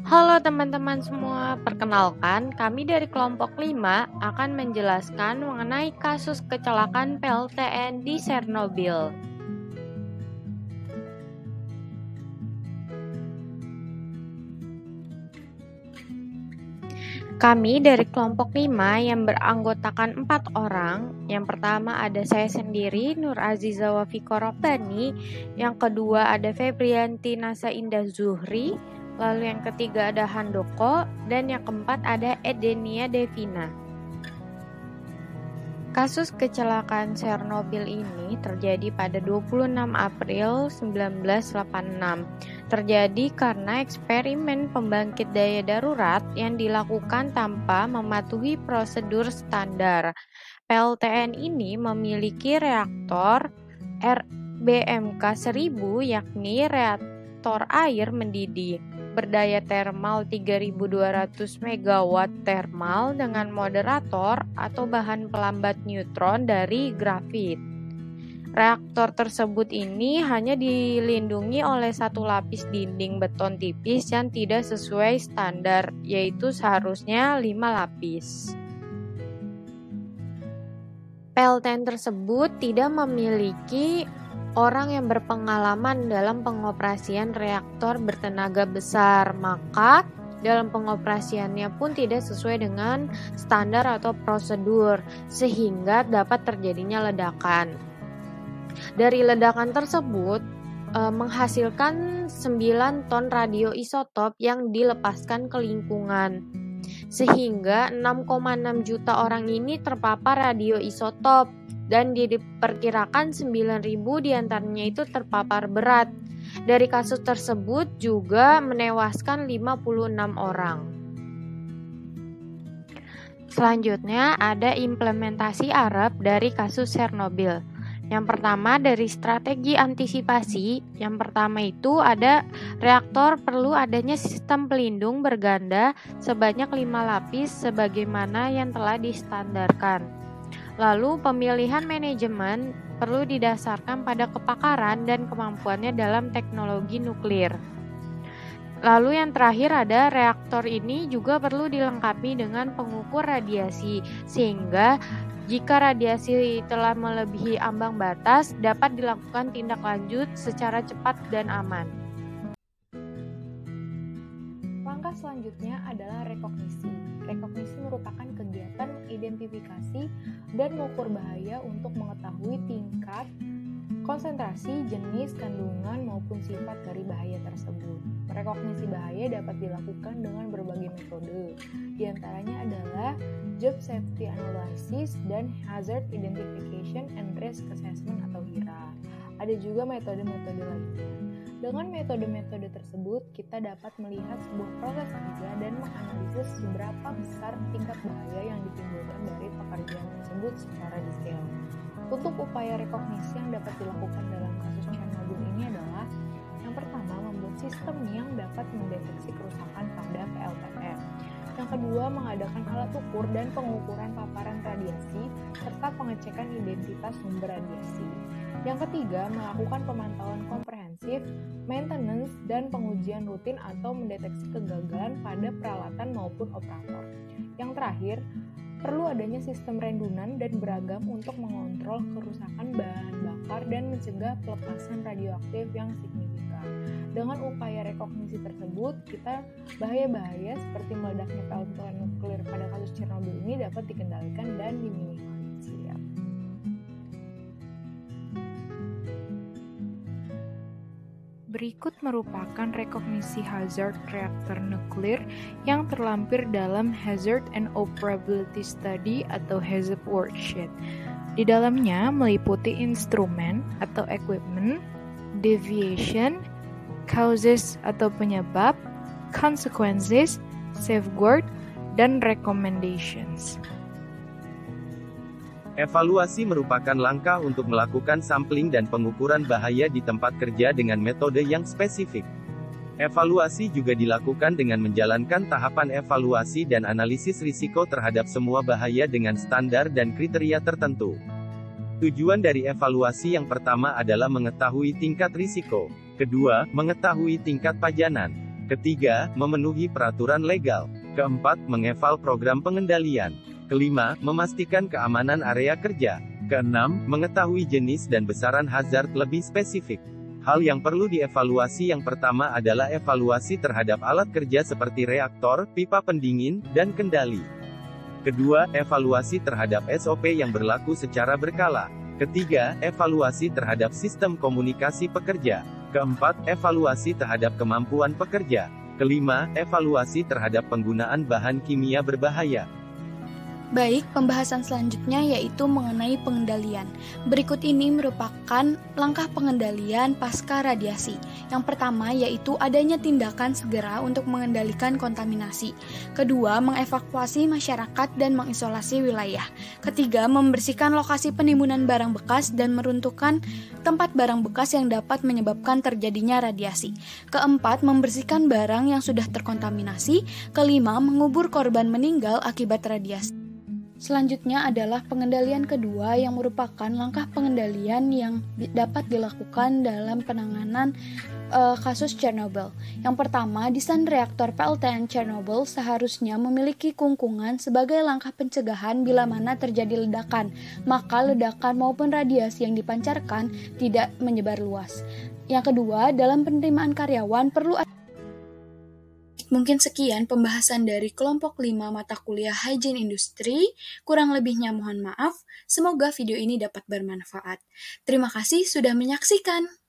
Halo teman-teman semua, perkenalkan kami dari kelompok 5 akan menjelaskan mengenai kasus kecelakaan PLTN di Chernobyl. Kami dari kelompok 5 yang beranggotakan 4 orang. Yang pertama ada saya sendiri, Nur Aziza Wafiko Robbani. Yang kedua ada Febrianti Nasa Indah Zuhri. Lalu yang ketiga ada Handoko. Dan yang keempat ada Edenia Devina. Kasus kecelakaan Chernobyl ini terjadi pada 26 April 1986. Terjadi karena eksperimen pembangkit daya darurat yang dilakukan tanpa mematuhi prosedur standar. PLTN ini memiliki reaktor RBMK-1000 yakni reaktor air mendidih berdaya termal 3.200 MW termal dengan moderator atau bahan pelambat neutron dari grafit. Reaktor tersebut ini hanya dilindungi oleh satu lapis dinding beton tipis yang tidak sesuai standar, yaitu seharusnya 5 lapis. PLTN tersebut tidak memiliki orang yang berpengalaman dalam pengoperasian reaktor bertenaga besar, maka dalam pengoperasiannya pun tidak sesuai dengan standar atau prosedur, sehingga dapat terjadinya ledakan. Dari ledakan tersebut, menghasilkan 9 ton radioisotop yang dilepaskan ke lingkungan, sehingga 6,6 juta orang ini terpapar radioisotop. Dan diperkirakan 9.000 diantaranya itu terpapar berat. Dari kasus tersebut juga menewaskan 56 orang. Selanjutnya ada implementasi Arab dari kasus Chernobyl. Yang pertama dari strategi antisipasi, yang pertama itu ada reaktor perlu adanya sistem pelindung berganda sebanyak 5 lapis sebagaimana yang telah distandarkan. Lalu pemilihan manajemen perlu didasarkan pada kepakaran dan kemampuannya dalam teknologi nuklir. Lalu yang terakhir ada reaktor ini juga perlu dilengkapi dengan pengukur radiasi, sehingga jika radiasi telah melebihi ambang batas dapat dilakukan tindak lanjut secara cepat dan aman. Langkah selanjutnya adalah rekognisi. Rekognisi merupakan kegiatan identifikasi dan mengukur bahaya untuk mengetahui tingkat, konsentrasi, jenis, kandungan, maupun sifat dari bahaya tersebut. Rekognisi bahaya dapat dilakukan dengan berbagai metode. Di antaranya adalah Job Safety Analysis dan Hazard Identification and Risk Assessment atau HIRA. Ada juga metode-metode lainnya. Dengan metode-metode tersebut, kita dapat melihat sebuah proses kerja dan menganalisis seberapa besar tingkat bahaya yang ditimbulkan dari pekerjaan tersebut secara detail. Untuk upaya rekognisi yang dapat dilakukan dalam kasus Chernobyl ini adalah yang pertama, membuat sistem yang dapat mendeteksi kerusakan pada PLTN. Yang kedua, mengadakan alat ukur dan pengukuran paparan radiasi serta pengecekan identitas sumber radiasi. Yang ketiga, melakukan pemantauan komprehensif, maintenance, dan pengujian rutin atau mendeteksi kegagalan pada peralatan maupun operator. Yang terakhir, perlu adanya sistem rendunan dan beragam untuk mengontrol kerusakan bahan bakar dan mencegah pelepasan radioaktif yang signifikan. Dengan upaya rekognisi tersebut, bahaya-bahaya seperti meledaknya PLTN nuklir pada kasus Chernobyl ini dapat dikendalikan dan diminimalisir. Berikut merupakan rekognisi hazard reaktor nuklir yang terlampir dalam Hazard and Operability Study atau HAZOP worksheet. Di dalamnya meliputi instrumen atau equipment, deviation, causes atau penyebab, consequences, safeguard, dan recommendations. Evaluasi merupakan langkah untuk melakukan sampling dan pengukuran bahaya di tempat kerja dengan metode yang spesifik. Evaluasi juga dilakukan dengan menjalankan tahapan evaluasi dan analisis risiko terhadap semua bahaya dengan standar dan kriteria tertentu. Tujuan dari evaluasi yang pertama adalah mengetahui tingkat risiko. Kedua, mengetahui tingkat pajanan. Ketiga, memenuhi peraturan legal. Keempat, mengeval program pengendalian. Kelima, memastikan keamanan area kerja. Keenam, mengetahui jenis dan besaran hazard lebih spesifik. Hal yang perlu dievaluasi yang pertama adalah evaluasi terhadap alat kerja seperti reaktor, pipa pendingin, dan kendali. Kedua, evaluasi terhadap SOP yang berlaku secara berkala. Ketiga, evaluasi terhadap sistem komunikasi pekerja. Keempat, evaluasi terhadap kemampuan pekerja. Kelima, evaluasi terhadap penggunaan bahan kimia berbahaya. Baik, pembahasan selanjutnya yaitu mengenai pengendalian. Berikut ini merupakan langkah pengendalian pasca radiasi. Yang pertama yaitu adanya tindakan segera untuk mengendalikan kontaminasi. Kedua, mengevakuasi masyarakat dan mengisolasi wilayah. Ketiga, membersihkan lokasi penimbunan barang bekas dan meruntuhkan tempat barang bekas yang dapat menyebabkan terjadinya radiasi. Keempat, membersihkan barang yang sudah terkontaminasi. Kelima, mengubur korban meninggal akibat radiasi. Selanjutnya adalah pengendalian kedua yang merupakan langkah pengendalian yang dapat dilakukan dalam penanganan kasus Chernobyl. Yang pertama, desain reaktor PLTN Chernobyl seharusnya memiliki kungkungan sebagai langkah pencegahan bila mana terjadi ledakan, maka ledakan maupun radiasi yang dipancarkan tidak menyebar luas. Yang kedua, dalam penerimaan karyawan perlu Mungkin sekian pembahasan dari kelompok 5 mata kuliah Hygiene Industry. Kurang lebihnya mohon maaf. Semoga video ini dapat bermanfaat. Terima kasih sudah menyaksikan.